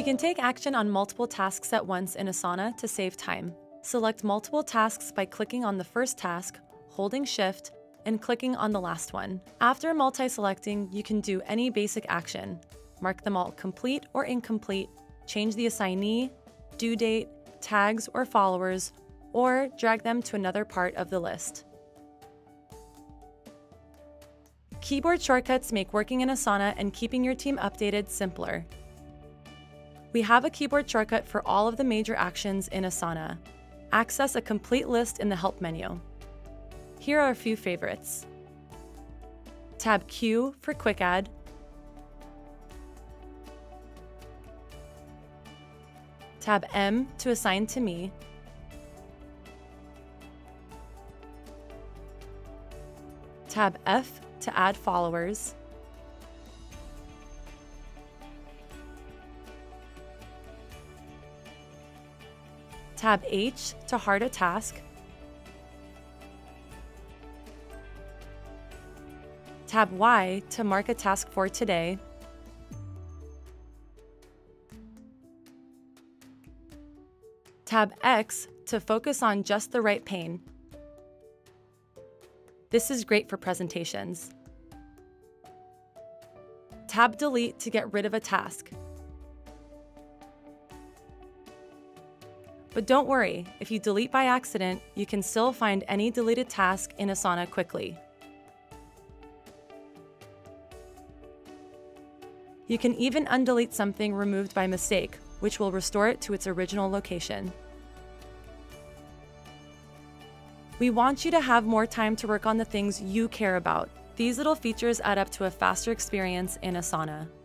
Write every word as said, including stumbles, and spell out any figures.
can take action on multiple tasks at once in Asana to save time. Select multiple tasks by clicking on the first task, holding Shift, and clicking on the last one. After multi-selecting, you can do any basic action. Mark them all complete or incomplete, change the assignee, due date, tags or followers, or drag them to another part of the list. Keyboard shortcuts make working in Asana and keeping your team updated simpler. We have a keyboard shortcut for all of the major actions in Asana. Access a complete list in the Help menu. Here are a few favorites. Tab+Q for Quick Add, Tab+M to assign to me, Tab+F to add followers, Tab+H to heart a task, Tab+Y to mark a task for today, Tab+X to focus on just the right pane. This is great for presentations. Tab.Delete to get rid of a task. But don't worry, if you delete by accident, you can still find any deleted task in Asana quickly. You can even undelete something removed by mistake, which will restore it to its original location. We want you to have more time to work on the things you care about. These little features add up to a faster experience in Asana.